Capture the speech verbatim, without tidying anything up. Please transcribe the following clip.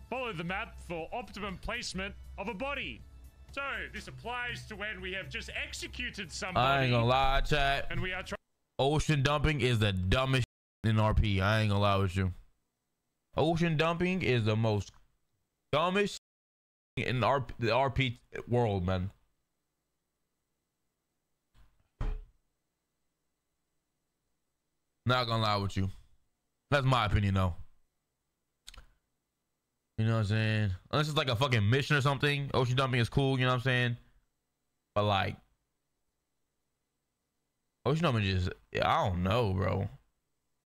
Follow the map for optimum placement of a body. So this applies to when we have just executed somebody. I ain't gonna lie, chat. And we are trying. Ocean dumping is the dumbest in R P. I ain't gonna lie with you. Ocean dumping is the most dumbest in R the R P world, man. Not gonna lie with you. That's my opinion, though. You know what I'm saying? Unless it's like a fucking mission or something. Ocean dumping is cool, you know what I'm saying? But like, ocean dumping just, I don't know, bro.